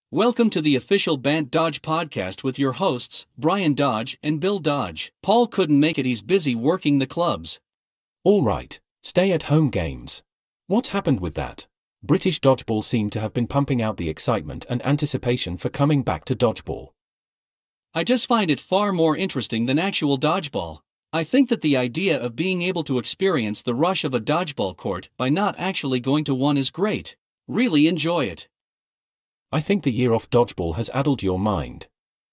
Welcome to the official Bant Dodge podcast with your hosts, Brian Dodge and Bill Dodge. Paul couldn't make it, he's busy working the clubs. All right, stay-at-home games. What's happened with that? British Dodgeball seem to have been pumping out the excitement and anticipation for coming back to Dodgeball. I just find it far more interesting than actual dodgeball. I think that the idea of being able to experience the rush of a dodgeball court by not actually going to one is great. Really enjoy it. I think the year off Dodgeball has addled your mind.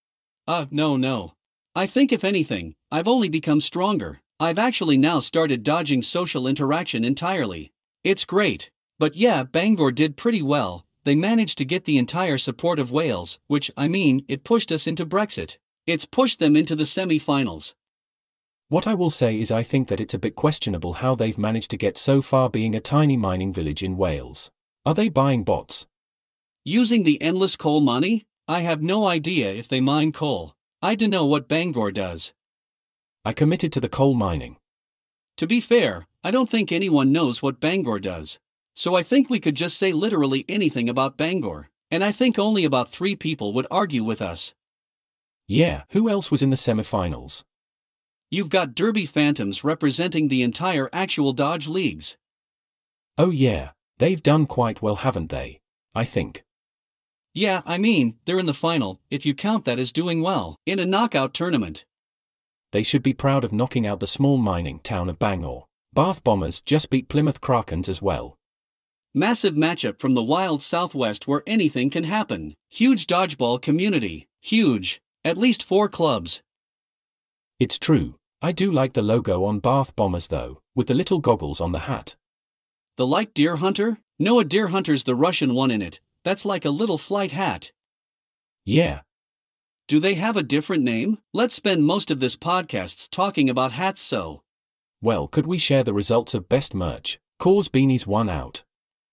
No. I think if anything, I've only become stronger. I've actually now started dodging social interaction entirely. It's great. But yeah, Bangor did pretty well. They managed to get the entire support of Wales, which, it pushed us into Brexit. It's pushed them into the semi-finals. What I will say is I think that it's a bit questionable how they've managed to get so far being a tiny mining village in Wales. Are they buying bots? Using the endless coal money? I have no idea if they mine coal. I dunno what Bangor does. I committed to the coal mining. To be fair, I don't think anyone knows what Bangor does. So I think we could just say literally anything about Bangor, and I think only about 3 people would argue with us. Yeah, who else was in the semi-finals? You've got Derby Phantoms representing the entire actual Dodge leagues. Oh yeah, they've done quite well, haven't they? I think. Yeah, they're in the final, if you count that as doing well, in a knockout tournament. They should be proud of knocking out the small mining town of Bangor. Bath Bombers just beat Plymouth Krakens as well. Massive matchup from the wild southwest where anything can happen. Huge dodgeball community. Huge. At least 4 clubs. It's true. I do like the logo on Bath Bombers though, with the little goggles on the hat. The like Deer Hunter? No, a Deer Hunter's the Russian one in it. That's like a little flight hat. Yeah. Do they have a different name? Let's spend most of this podcast talking about hats so. Well, could we share the results of best merch? Cause beanies won out.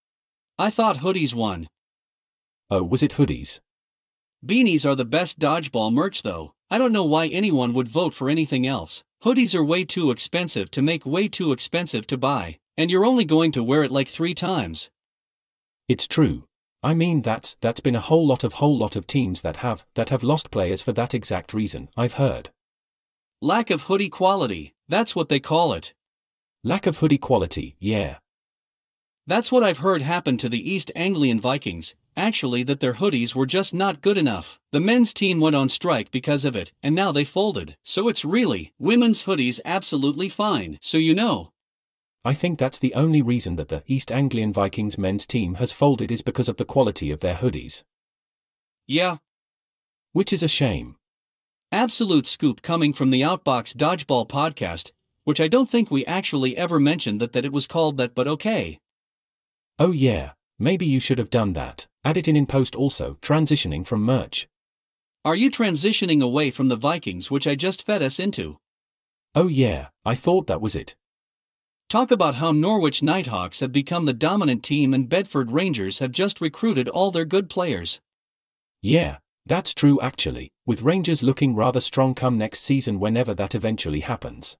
I thought hoodies won. Oh, was it hoodies? Beanies are the best dodgeball merch though. I don't know why anyone would vote for anything else. Hoodies are way too expensive to make, way too expensive to buy, and you're only going to wear it like 3 times. It's true. That's been a whole lot of teams that have lost players for that exact reason, I've heard. Lack of hoodie quality, that's what they call it. Lack of hoodie quality, yeah. That's what I've heard happened to the East Anglian Vikings, actually, that their hoodies were just not good enough. The men's team went on strike because of it, and now they folded. So it's really, women's hoodies absolutely fine, so you know. I think that's the only reason that the East Anglian Vikings men's team has folded is because of the quality of their hoodies. Yeah. Which is a shame. Absolute scoop coming from the Outbox Dodgeball podcast, which I don't think we actually ever mentioned that it was called that, but okay. Oh yeah, maybe you should have done that. Add it in post also, transitioning from merch. Are you transitioning away from the Vikings, which I just fed us into? Oh yeah, I thought that was it. Talk about how Norwich Nighthawks have become the dominant team and Bedford Rangers have just recruited all their good players. Yeah, that's true actually, with Rangers looking rather strong come next season whenever that eventually happens.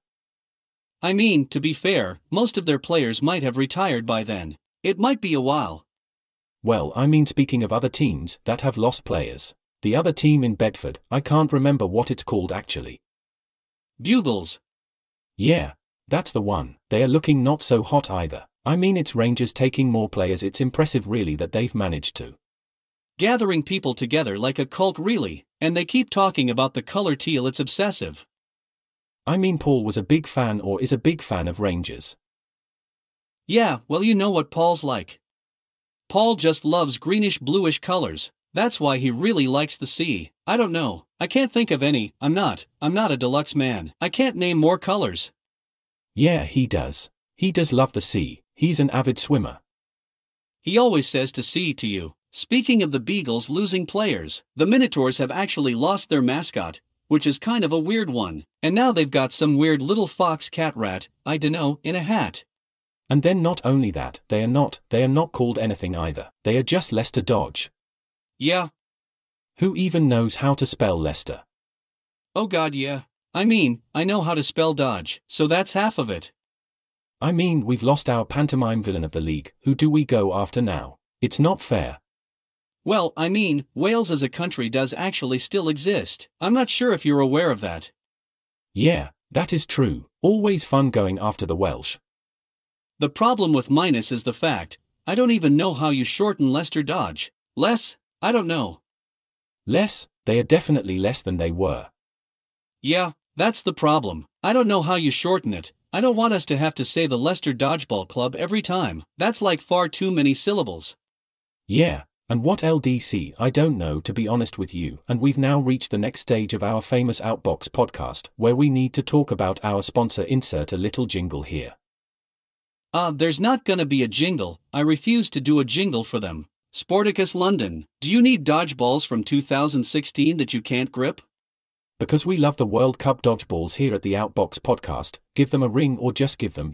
To be fair, most of their players might have retired by then. It might be a while. Well, speaking of other teams that have lost players. The other team in Bedford, I can't remember what it's called actually. Bugles. Yeah. That's the one. They are looking not so hot either. It's Rangers taking more players. It's impressive really that they've managed to. Gathering people together like a cult really, and they keep talking about the color teal, it's obsessive. Paul was a big fan or is a big fan of Rangers. Yeah, well you know what Paul's like. Paul just loves greenish-bluish colors. That's why he really likes the sea. I don't know. I can't think of any. I'm not a deluxe man. I can't name more colors. Yeah, he does. He does love the sea. He's an avid swimmer. He always says to sea to you. Speaking of the Beagles losing players, the Minotaurs have actually lost their mascot, which is kind of a weird one, and now they've got some weird little fox cat rat, I dunno, in a hat. And then not only that, they are not called anything either. They are just Leicester Dodge. Yeah. Who even knows how to spell Leicester? Oh god, yeah. I know how to spell Dodge, so that's half of it. We've lost our pantomime villain of the league. Who do we go after now? It's not fair. Well, I mean, Wales as a country does actually still exist. I'm not sure if you're aware of that. Yeah, that is true. Always fun going after the Welsh. The problem with minus is the fact, I don't even know how you shorten Leicester Dodge. Less? I don't know. Less, they are definitely less than they were. Yeah, that's the problem. I don't know how you shorten it. I don't want us to have to say the Leicester Dodgeball Club every time. That's like far too many syllables. Yeah, and what LDC, I don't know, to be honest with you. And we've now reached the next stage of our famous Outbox podcast, where we need to talk about our sponsor. Insert a little jingle here. There's not gonna be a jingle. I refuse to do a jingle for them. Sporticus London, do you need dodgeballs from 2016 that you can't grip? Because we love the World Cup dodgeballs here at the Outbox podcast, give them a ring or just give them,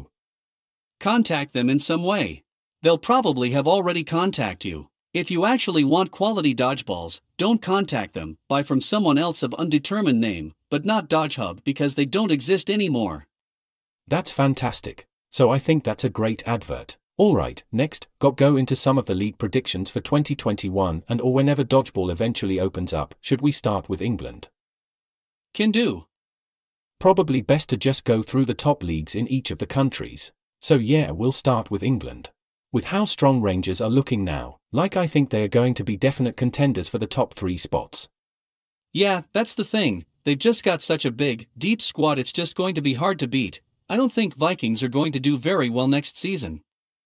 Contact them in some way. They'll probably have already contacted you. If you actually want quality dodgeballs, don't contact them. Buy from someone else of undetermined name, but not DodgeHub because they don't exist anymore. That's fantastic. So I think that's a great advert. Alright, next, go into some of the league predictions for 2021 and or whenever dodgeball eventually opens up. Should we start with England? Can do. Probably best to just go through the top leagues in each of the countries. So yeah, we'll start with England. With how strong Rangers are looking now, I think they are going to be definite contenders for the top 3 spots. Yeah, that's the thing. They've just got such a big, deep squad, it's just going to be hard to beat. I don't think Vikings are going to do very well next season.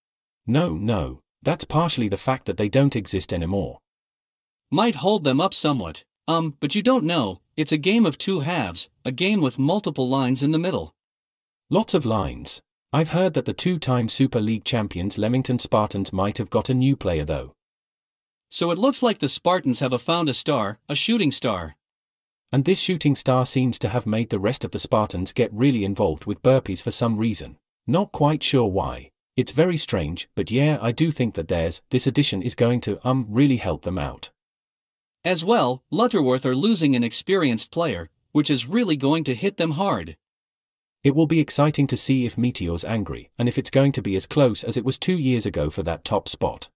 No, that's partially the fact that they don't exist anymore. Might hold them up somewhat. But you don't know, it's a game of 2 halves, a game with multiple lines in the middle. Lots of lines. I've heard that the 2-time Super League champions Leamington Spartans might have got a new player though. So it looks like the Spartans have found a star, a shooting star. And this shooting star seems to have made the rest of the Spartans get really involved with burpees for some reason. Not quite sure why. It's very strange, but yeah, I do think that this addition is going to really help them out. As well, Lutterworth are losing an experienced player, which is really going to hit them hard. It will be exciting to see if Meteor's angry, and if it's going to be as close as it was 2 years ago for that top spot.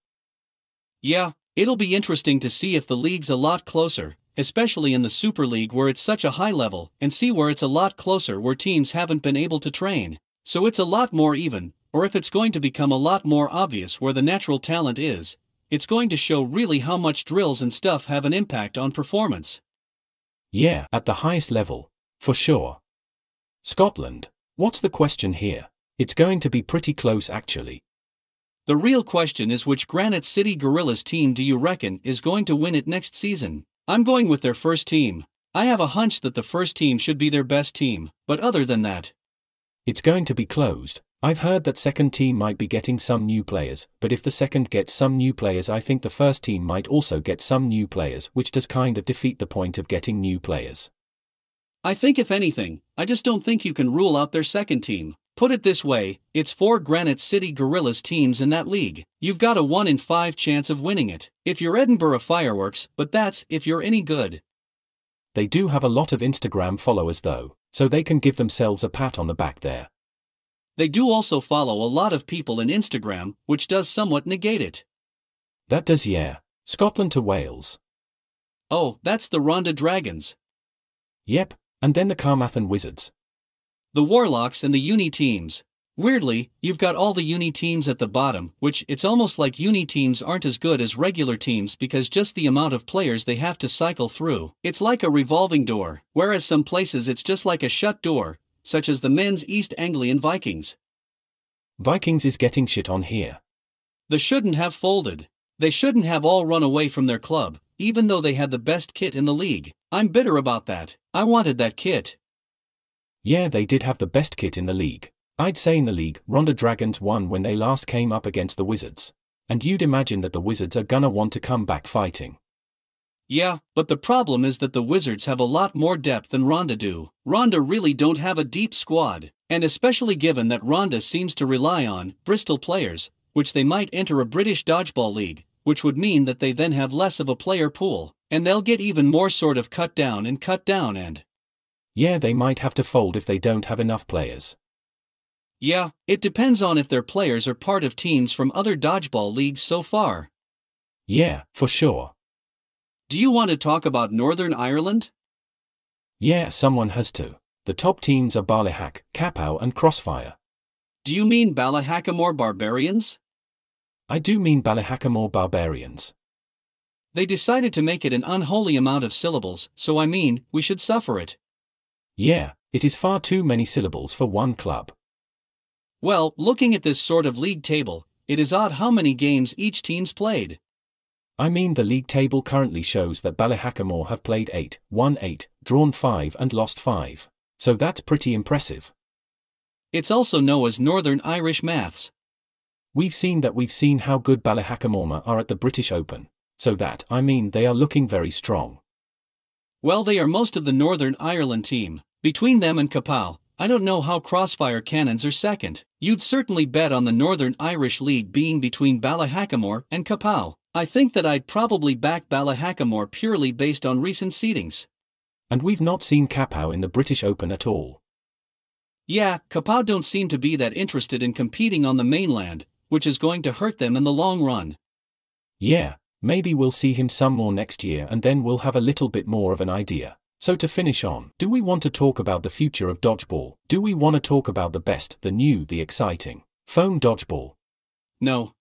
Yeah, it'll be interesting to see if the league's a lot closer, especially in the Super League where it's such a high level, and see where it's a lot closer where teams haven't been able to train, so it's a lot more even, or if it's going to become a lot more obvious where the natural talent is. It's going to show really how much drills and stuff have an impact on performance. Yeah, at the highest level, for sure. Scotland. What's the question here? It's going to be pretty close actually. The real question is which Granite City Gorillas team do you reckon is going to win it next season? I'm going with their first team. I have a hunch that the first team should be their best team, but other than that, it's going to be closed. I've heard that second team might be getting some new players, but if the second gets some new players, I think the first team might also get some new players, which does kind of defeat the point of getting new players. I think if anything, I just don't think you can rule out their second team. Put it this way, it's 4 Granite City Gorillas teams in that league. You've got a 1 in 5 chance of winning it, if you're Edinburgh Fireworks, but that's if you're any good. They do have a lot of Instagram followers though, so they can give themselves a pat on the back there. They do also follow a lot of people in Instagram, which does somewhat negate it. That does, yeah. Scotland to Wales. Oh, that's the Ronda Dragons. Yep, and then the Carmarthen Wizards. The Warlocks and the Uni teams. Weirdly, you've got all the Uni teams at the bottom, which it's almost like Uni teams aren't as good as regular teams because just the amount of players they have to cycle through. It's like a revolving door, whereas some places it's just like a shut door, such as the men's East Anglian Vikings. Vikings is getting shit on here. They shouldn't have folded. They shouldn't have all run away from their club, even though they had the best kit in the league. I'm bitter about that. I wanted that kit. Yeah, they did have the best kit in the league. I'd say in the league, Ronda Dragons won when they last came up against the Wizards. And you'd imagine that the Wizards are gonna want to come back fighting. Yeah, but the problem is that the Wizards have a lot more depth than Ronda do. Ronda really don't have a deep squad, and especially given that Ronda seems to rely on Bristol players, which they might enter a British dodgeball league, which would mean that they then have less of a player pool, and they'll get even more sort of cut down and... Yeah, they might have to fold if they don't have enough players. Yeah, it depends on if their players are part of teams from other dodgeball leagues so far. Yeah, for sure. Do you want to talk about Northern Ireland? Yeah, someone has to. The top teams are Ballyhack, Capow and Crossfire. Do you mean Ballahackamore Barbarians? I do mean Ballahackamore Barbarians. They decided to make it an unholy amount of syllables, so I mean, we should suffer it. Yeah, it is far too many syllables for one club. Well, looking at this sort of league table, it is odd how many games each team's played. I mean the league table currently shows that Ballahackamore have played 8, won 8, drawn 5 and lost 5. So that's pretty impressive. It's also known as Northern Irish maths. We've seen how good Ballahackamore are at the British Open. So that, I mean, they are looking very strong. Well, they are most of the Northern Ireland team. Between them and Capow, I don't know how Crossfire Cannons are second. You'd certainly bet on the Northern Irish League being between Ballahackamore and Capow. I think that I'd probably back Ballahackamore purely based on recent seedings. And we've not seen Capow in the British Open at all. Yeah, Capow don't seem to be that interested in competing on the mainland, which is going to hurt them in the long run. Yeah, maybe we'll see him some more next year and then we'll have a little bit more of an idea. So to finish on, do we want to talk about the future of dodgeball? Do we want to talk about the best, the new, the exciting foam dodgeball? No.